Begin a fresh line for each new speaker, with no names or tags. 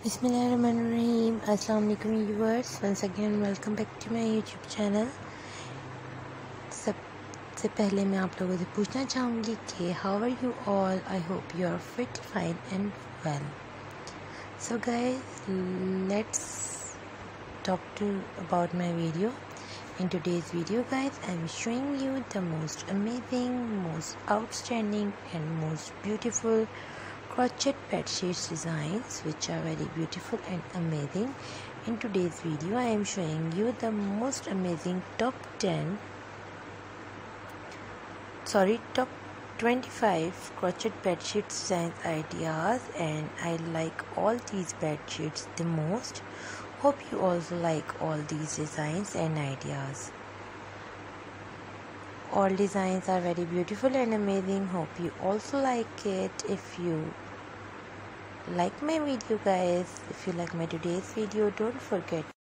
बिस्मिल्लाहिर्रहमानिर्रहीम। अस्सलाम वालेकुम viewers, once again welcome back to my YouTube channel. सबसे पहले मैं आप लोगों से पूछना चाहूँगी कि how are you all. I hope you are fit, fine and well. So guys, let's talk to about my video. In today's video guys, I am showing you the most amazing, most outstanding and most beautiful crochet bed sheets designs which are very beautiful and amazing. In today's video I am showing you the most amazing top 25 crochet bed sheets design ideas, and I like all these bed sheets the most. Hope you also like all these designs and ideas. All designs are very beautiful and amazing. Hope you also like it. If you like my video guys, if you like my today's video, don't forget